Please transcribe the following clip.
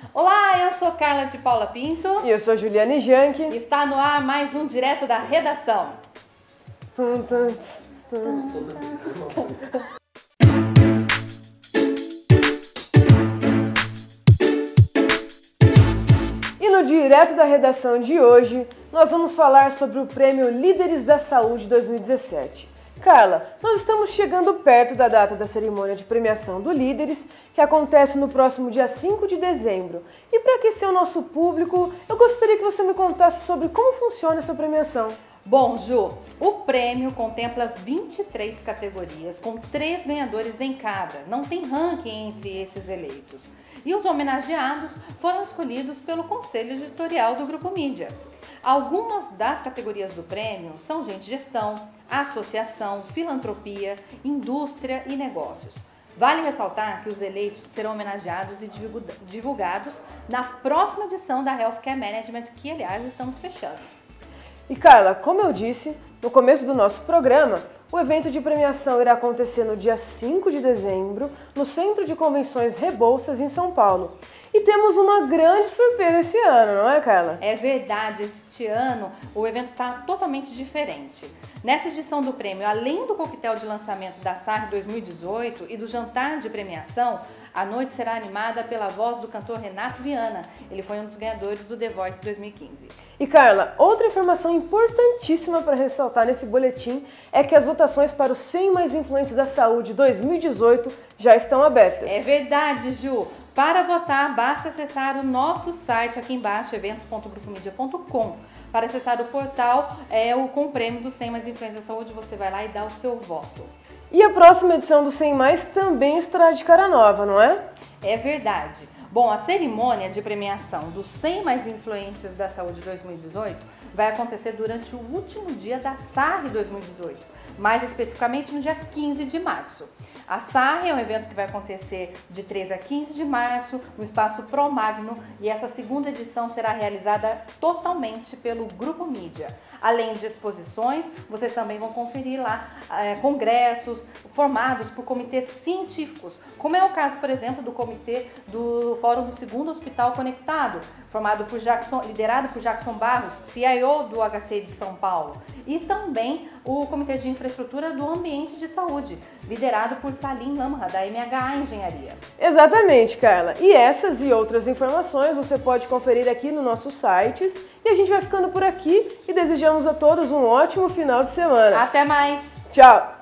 Olá, eu sou Carla de Paula Pinto. E eu sou Juliane Janke. Está no ar mais um Direto da Redação. E no Direto da Redação de hoje, nós vamos falar sobre o Prêmio Líderes da Saúde 2017. Carla, nós estamos chegando perto da data da cerimônia de premiação do Líderes, que acontece no próximo dia 5 de dezembro. E para aquecer o nosso público, eu gostaria que você me contasse sobre como funciona essa premiação. Bom, Ju, o prêmio contempla 23 categorias, com 3 ganhadores em cada. Não tem ranking entre esses eleitos. E os homenageados foram escolhidos pelo Conselho Editorial do Grupo Mídia. Algumas das categorias do prêmio são gestão, associação, filantropia, indústria e negócios. Vale ressaltar que os eleitos serão homenageados e divulgados na próxima edição da Healthcare Management, que, aliás, estamos fechando. E Carla, como eu disse no começo do nosso programa, o evento de premiação irá acontecer no dia 5 de dezembro, no Centro de Convenções Rebouças, em São Paulo. E temos uma grande surpresa esse ano, não é, Carla? É verdade, este ano o evento está totalmente diferente. Nessa edição do prêmio, além do coquetel de lançamento da SARR 2018 e do jantar de premiação, a noite será animada pela voz do cantor Renato Viana. Ele foi um dos ganhadores do The Voice 2015. E Carla, outra informação importantíssima para ressaltar nesse boletim é que as votações para os 100 mais influentes da saúde 2018 já estão abertas. É verdade, Ju. Para votar, basta acessar o nosso site aqui embaixo, eventos.grupomedia.com. Para acessar o portal com o prêmio dos 100 mais influentes da saúde, você vai lá e dá o seu voto. E a próxima edição do 100 Mais também estará de cara nova, não é? É verdade. Bom, a cerimônia de premiação dos 100 mais influentes da saúde 2018 vai acontecer durante o último dia da SARR 2018, mais especificamente no dia 15 de março. A SARR é um evento que vai acontecer de 13 a 15 de março no espaço Pro Magno, e essa segunda edição será realizada totalmente pelo Grupo Mídia. Além de exposições, vocês também vão conferir lá congressos formados por comitês científicos, como é o caso, por exemplo, do comitê do Fórum do Segundo Hospital Conectado, liderado por Jackson Barros, CIO do HC de São Paulo, e também o Comitê de Infraestrutura do Ambiente de Saúde, liderado por Salim Lamra, da MHA Engenharia. Exatamente, Carla. E essas e outras informações você pode conferir aqui no nossos sites. E a gente vai ficando por aqui e desejamos a todos um ótimo final de semana. Até mais! Tchau!